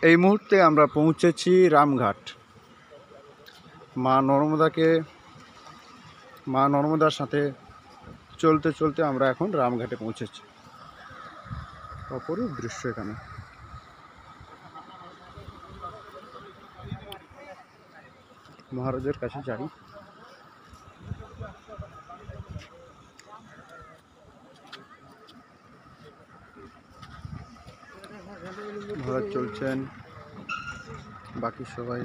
এই মুহূর্তে আমরা পৌঁছেছি রামঘাট। মা নর্মদার সাথে চলতে চলতে আমরা এখন রামঘাটে পৌঁছেছি। অপরূপ দৃশ্য এখানে। মহারাজের কাছে যাই। মহারাজ চলছেন, বাকি সবাই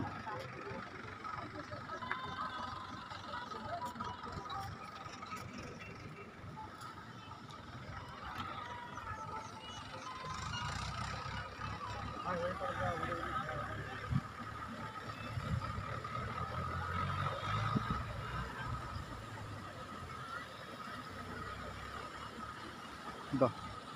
বাহ,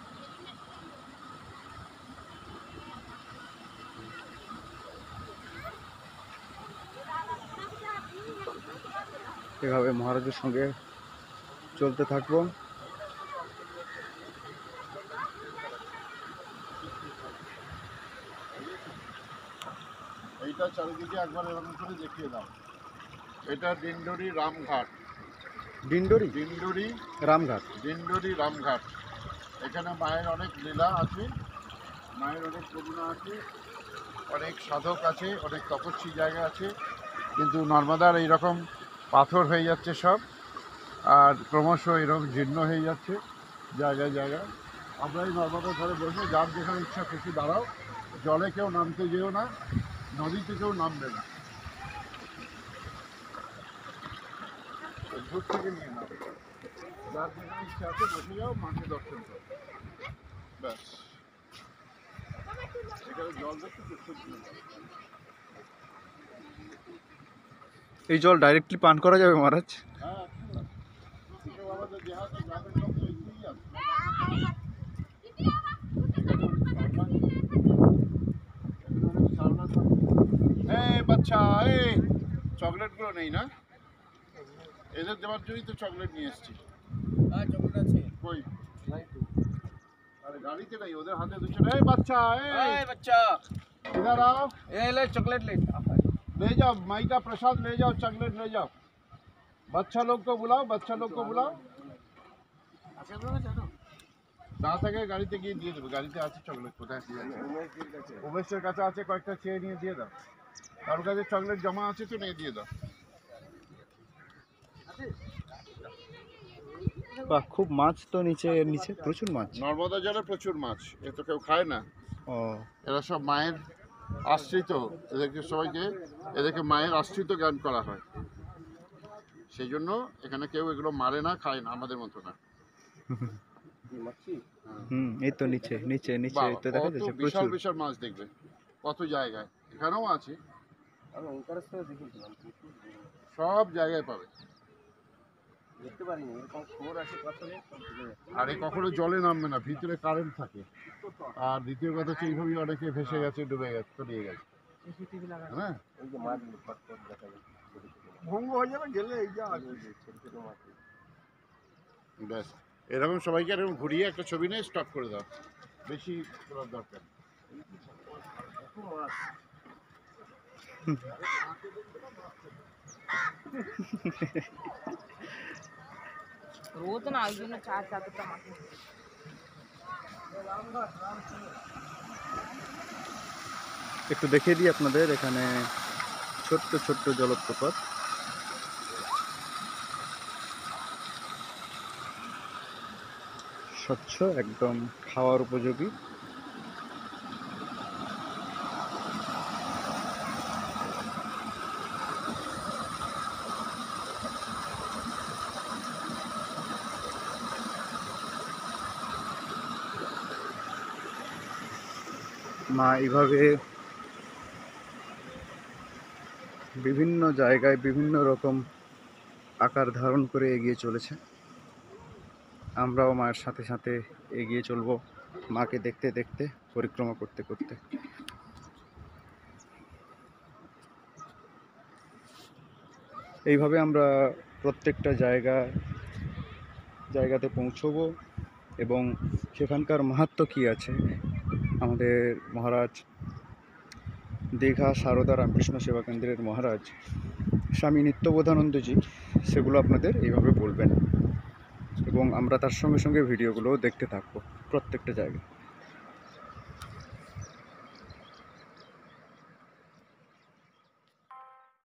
এভাবে মহারাজের সঙ্গে চলতে থাকবো। এইটা চারিদিকে একবার এরকম করে দেখিয়ে দাও। এটা ডিন্ডোরি রামঘাট। ডিন্ডোরি রামঘাট। এখানে মায়ের অনেক লীলা আছে, মায়ের অনেক করুণা আছে, অনেক সাধক আছে, অনেক তপস্বী জায়গা আছে। কিন্তু নর্মদার এইরকম পাথর হয়ে যাচ্ছে সব, আর ক্রমশ এরকম জীর্ণ হয়ে যাচ্ছে জায়গায় জায়গায়। আমরা এই নর্মদার ধারে বসে যার যেখানে ইচ্ছা খুশি দাঁড়াও, জলে কেউ নামতে যেও না, নদীতে কেউ নামবে না, দূর থেকে নিয়ে নামবে। যার যেখানে ইচ্ছা আছে বসে যাও, মাকে দর্শন করো, ব্যাস। এখানে জল দেখতে খুব সুন্দর। এই জল ডাইরেক্টলি পান করা যাবে মহারাজ? হ্যাঁ, আমাদের দেহাতে গ্রামের লোক তো এগিয়েই আছে। বাচ্চা চকলেটগুলো নেই না, এদের দেওয়ার জন্যই তো চকলেট নিয়ে এসছি। হ্যাঁ, চকলেট আছে। কই? अरे गाड़ी के नहीं, उधर हाथे दूसरे। ए बच्चा, बच्चा इधर आओ। ये ले चॉकलेट ले जाओ, माई का प्रसाद ले जाओ, चॉकलेट ले जाओ। बच्चा लोग को बुलाओ, দাঁত থেকে গাড়িতে গিয়ে দিয়ে দেবে। গাড়িতে আছে চকলেট, কোথায় উমেশের কাছে আছে, কয়েকটা চেয়ে নিয়ে দিয়ে দাও। কারোর কাছে চকলেট জমা আছে তো নিয়ে দিয়ে দাও। বাহ, খুব মাছ তো নিচে প্রচুর মাছ। নর্মদা জলে প্রচুর মাছ, এ তো কেউ খায় না। ও, এরা সব মায়ের আশ্রিত, এদেরকে মায়ের আশ্রিত জ্ঞান করা হয়। সেই জন্য এখানে কেউ এগুলো মারে না, খায় না, আমাদের মতো না। এই তো নিচে তো দেখা যাচ্ছে বিশাল প্রচুর। বিশাল মাছ দেখবে কত জায়গায়, এখানেও আছে, সব জায়গায় পাবে। আর এই কখনো জলে নামবে না, ভিতরে কারেন্ট থাকে। আর দ্বিতীয় কথা হচ্ছে এইভাবেই অনেকে ভেসে গেছে, ডুবে গেছে, তলিয়ে গেছে। হ্যাঁ, ভঙ্গ হয়ে যাবে গেলে এই যা ব্যাস। এরকম সবাইকে এরকম ঘুরিয়ে একটা ছবি নিয়ে স্টপ করে দাও, বেশি করার দরকার। रोज ना आज दिन चार चादर टमाटर একটু দেখিয়ে দিই আপনাদের, এখানে ছোট্ট ছোট্ট জলপ্রপাত। স্বচ্ছ, একদম খাওয়ার উপযোগী। মা এইভাবে বিভিন্ন জায়গায় বিভিন্ন রকম আকার ধারণ করে এগিয়ে চলেছে। আমরাও মায়ের সাথে সাথে এগিয়ে চলব, মাকে দেখতে দেখতে, পরিক্রমা করতে করতে। এইভাবে আমরা প্রত্যেকটা জায়গাতে পৌঁছবো এবং সেখানকার মাহাত্ম্য কী আছে আমাদের মহারাজ দীঘা সারদা রামকৃষ্ণ সেবা কেন্দ্রের মহারাজ স্বামী নিত্যবোধানন্দজি সেগুলো আপনাদের এইভাবে বলবেন এবং আমরা তার সঙ্গে সঙ্গে ভিডিওগুলোও দেখতে থাকবো প্রত্যেকটা জায়গায়।